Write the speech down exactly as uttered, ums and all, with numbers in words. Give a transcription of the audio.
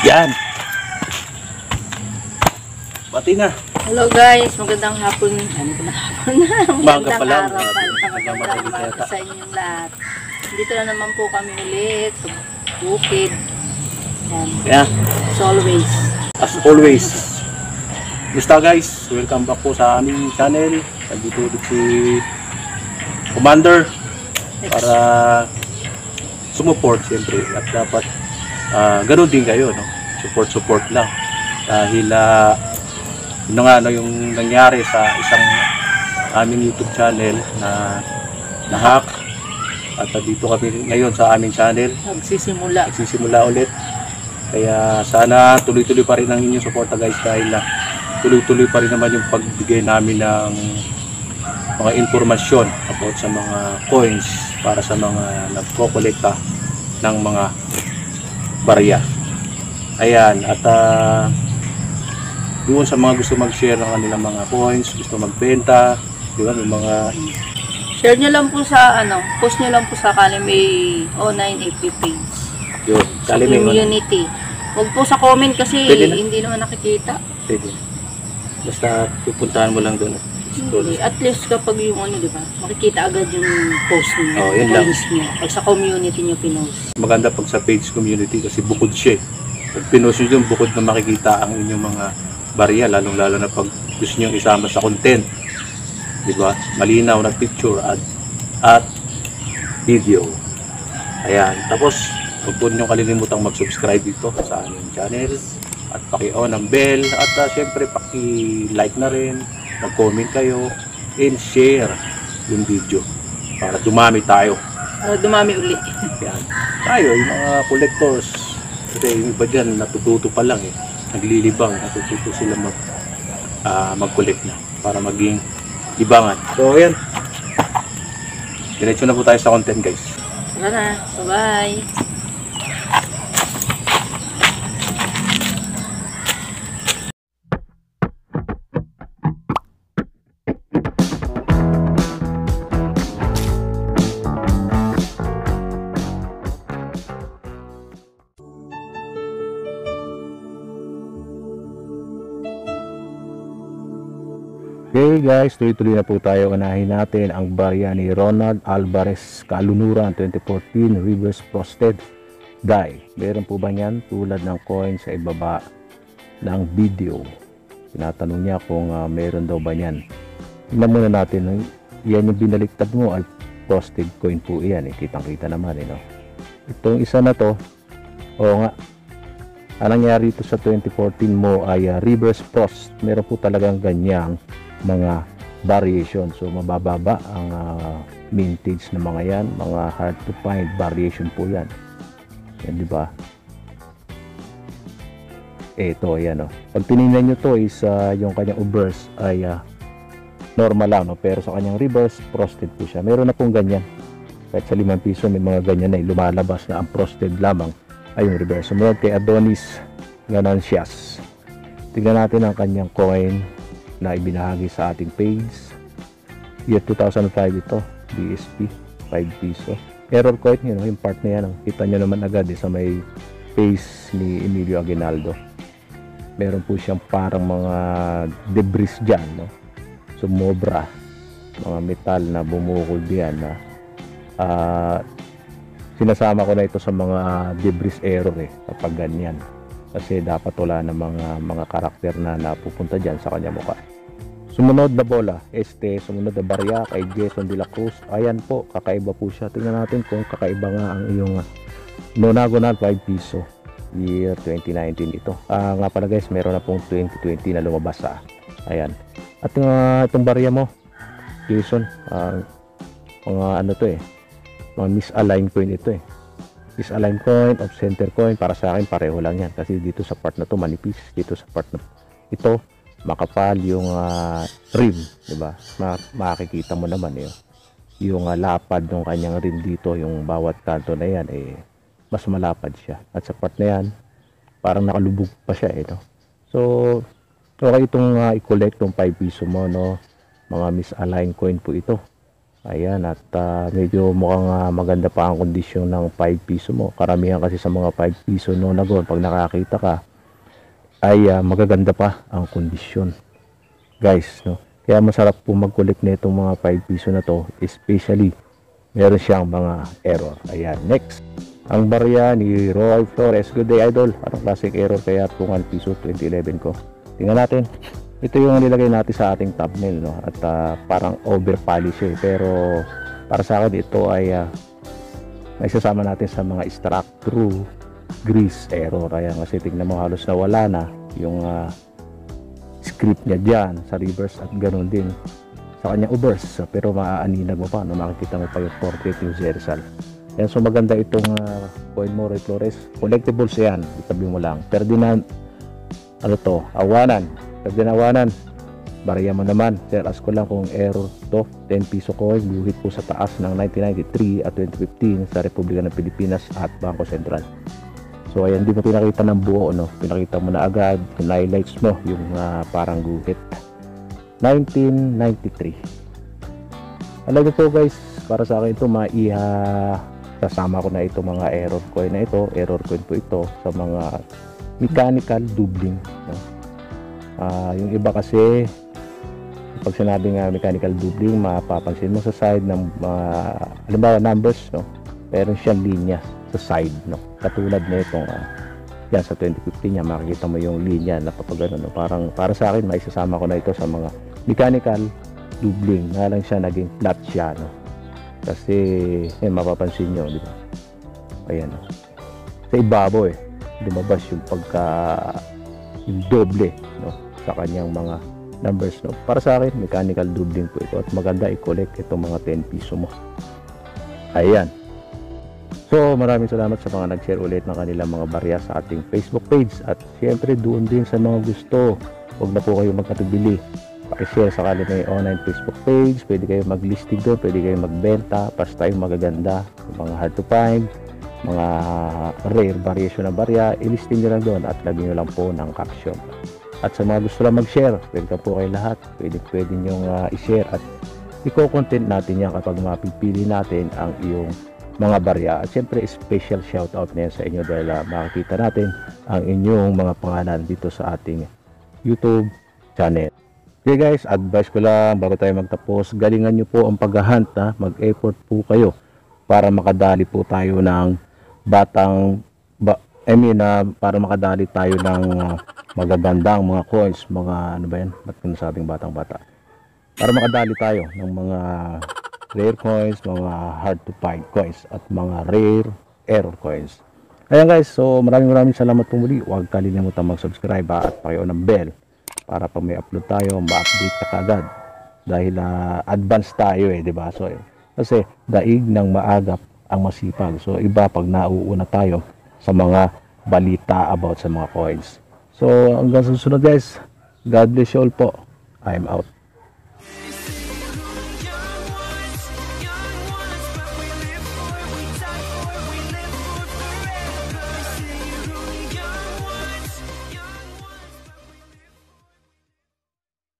Yan. Pati na. Hello guys, magandang hapon. Ano ba na hapon na? Umaga pa lang. Magandang araw pa. Magandang umaga sa inyong lahat. Dito na naman po kami ulit sa bukid. Yan. Yeah. As always. As always. Basta guys, welcome back po sa aming channel. Nandito ulit si Commander para sumuport siyempre. At dapat uh, ganun din kayo, no? Support support lang. Dahil uh, yun nga no, yung nangyari sa isang aming YouTube channel na na-hack. At uh, dito kami ngayon sa aming channel. Magsisimula. Magsisimula ulit. Kaya sana tuloy-tuloy pa rin ang inyong suporta guys, dahil uh, tuloy-tuloy pa rin naman yung pagbigay namin ng mga informasyon about sa mga coins para sa mga nagko-kolekta ng mga barya. Ayan, at uh, doon sa mga gusto mag-share ng kanilang mga coins, gusto magbenta, di ba, may mga share nyo lang po sa ano, post nyo lang po sa Kalimay O nine F B page. Yun, sa community. Huwag po sa comment kasi na? hindi naman nakikita. Pwede. Basta pupuntahan mo lang doon. Hindi. At least kapag yung ano, di ba, makikita agad yung post niyo, oh, yun lang. Niyo. Pag sa community niyo pinost. Maganda pag sa page community kasi bukod siya. Pag pinost nyo yung bukod na makikita ang inyong mga barya, lalong lalo na pag gusto nyo isama sa content, di ba? Malinaw na picture at, at video. Ayan. Tapos huwag po nyo kalilimutang mag-subscribe dito sa aming channel at paki-on ang bell at uh, syempre paki-like na rin, mag-comment kayo and share yung video para dumami tayo. Para dumami uli. Yan. Tayo, yung mga collectors, kasi yung iba dyan natututo pa lang eh, naglilibang, natututo sila mag uh, mag-collect na para maging libangan. So ayan, diretso na po tayo sa content guys. Tara na, bye-bye. Okay guys, tuloy-tuloy na po tayo. Unahin natin ang barya ni Ronald Alvarez Kalunuran twenty fourteen reverse frosted die. Meron po ba yan tulad ng coin sa ibaba ng video? Tinatanong niya kung uh, meron daw ba yan. Tingnan muna natin. Yan yung binaliktad mo ay frosted coin po yan eh. Kitang-kita naman eh, no? Itong isa na to, oo nga, ang nangyari ito sa twenty fourteen mo ay uh, reverse frost. Meron po talagang ganyang mga variation. So mabababa ang uh, mintage ng mga yan, mga hard to find variation po yan. Yan, di ba? Ito, yan, oh. Pag tinignan nyo to is uh, yung kanyang obverse ay uh, normal lang, no? Pero sa kanyang reverse frosted po siya. Meron na pong ganyan. Kahit sa limang piso may mga ganyan na lumalabas na ang frosted lamang ay yung reverse. Sumunod kay Adonis Ganancias. Tingnan natin ang kanyang coin na ibinahagi sa ating page. Year two thousand five ito, B S P, five piso. Error coin yun, yung part na yan. Kita nyo naman agad eh, sa may face ni Emilio Aguinaldo. Meron po siyang parang mga debris dyan, no? Sumobra, mga metal na bumukol diyan na uh, sinasama ko na ito sa mga debris error eh, kapag ganyan. Kasi dapat wala na mga mga karakter na napupunta dyan sa kanya mukha. Sumunod na bola, este, sumunod na barya kay Jason de la Cruz. Ayan po, kakaiba po siya. Tingnan natin kung kakaiba nga ang iyong uh, nonagonal five piso. Year twenty nineteen ito. Uh, nga pala guys, meron na pong twenty twenty na lumabas ah. Ayan. At uh, itong barya mo, Jason, uh, mga ano to eh, mga misaligned coin ito eh. Misaligned coin, off center coin, para sa akin pareho lang yan. Kasi dito sa part na to manipis, dito sa part na ito makapal yung uh, rim, di ba? Ma makikita mo naman eh, yung uh, lapad ng kanyang rim dito, yung bawat kanto na yan eh mas malapad siya. At sa part na yan parang nakalubog pa siya eh, no? So okay itong uh, i-collect tong five piso mo, no? Mga misaligned coin po ito. Ayan, at ah, medyo mukhang ah, maganda pa ang kondisyon ng five piso mo. Karamihan kasi sa mga five piso no nagon, pag nakakita ka, ay ah, magaganda pa ang kondisyon. Guys, no? Kaya masarap po mag-collect na itong mga five piso na to, especially meron siyang mga error. Ayan, next. Ang barya ni Roy Flores. Good day, idol. Anong klaseng error kaya itong one piso twenty eleven ko? Tingnan natin. Ito yung nilagay natin sa ating thumbnail, no? At uh, parang over polish eh. Pero para sa akin ito ay uh, naisasama natin sa mga struck through grease error. Ayan, kasi tingnan mo halos nawala na yung uh, script niya dyan sa reverse at ganoon din sa kanyang obverse. Pero maaaninag mo pa, no? Makikita mo pa yung portrait yung Zerzal. Yan, so maganda itong uh, coin mo, Roy Flores. Collectibles yan, itabi mo lang. Ferdinand, ano to, awanan. Pagdinawanan, barya mo naman. Sir, ask ko lang kung error to. ten piso coin, buhit po sa taas ng nineteen ninety-three at twenty fifteen sa Republika ng Pilipinas at Bangko Sentral. So ayan, di mo pinakita ng buo, no? Pinakita mo na agad, yung highlights mo, yung uh, parang guhit. nineteen ninety-three. Alam niyo po guys, para sa akin ito, maiha, kasama ko na ito mga error coin na ito. Error coin po ito sa mga mechanical doubling, no? Uh, yung iba kasi pag sinabing uh, mechanical doubling, mapapansin mo sa side ng mga uh, halimbawa numbers, no, meron siyang linya sa side, no, katulad na itong uh, yan sa twenty fifteen niya, makikita mo yung linya na papagano, no? Parang para sa akin maisasama ko na ito sa mga mechanical doubling, nga lang siya naging flat siya, no? Kasi eh, mapapansin nyo, di ba, ayan, no? Sa ibabaw eh lumabas yung pagka yung doble, no, sa kanyang mga numbers, no. Para sa akin mechanical doubling po ito at maganda i-collect itong mga ten piso mo. Ayan, so maraming salamat sa mga nag-share ulit ng kanilang mga barya sa ating Facebook page. At syempre doon din sa mga gusto, huwag na po kayo magkatubili, pakishare sa kanilang online Facebook page. Pwede kayo mag-listing doon, pwede kayo magbenta, basta yung magaganda, yung mga hard to find, mga rare variation ng barya, i-listing nyo lang doon at lagyan nyo lang po ng caption. At sa mga gusto lang mag-share, welcome po kayo lahat. Pwede, pwede nyo uh, i-share at i-content natin yan kapag mapipili natin ang iyong mga barya. At syempre special shoutout na yan sa inyo dahil uh, makikita natin ang inyong mga pangalan dito sa ating YouTube channel. Okay guys, advice ko lang bago tayo magtapos, galingan nyo po ang paghahunt, ha? Mag-effort po kayo para makadali po tayo ng batang ba, I mean uh, para makadali tayo ng uh, magagandang mga coins, mga ano ba yan, ba't ko nasabing batang bata, para makadali tayo ng mga rare coins, mga hard to find coins at mga rare error coins. Ayan guys, so maraming maraming salamat po muli. Huwag kalimutan mag-subscribe at paki-on ng bell para pag may upload tayo ma-update ka kagad dahil uh, advance tayo eh, di ba? So kasi daig ng maagap ang masipag. So iba pag nauuna tayo sa mga balita about sa mga coins. So hanggang sa susunod guys, God bless you all po. I'm out.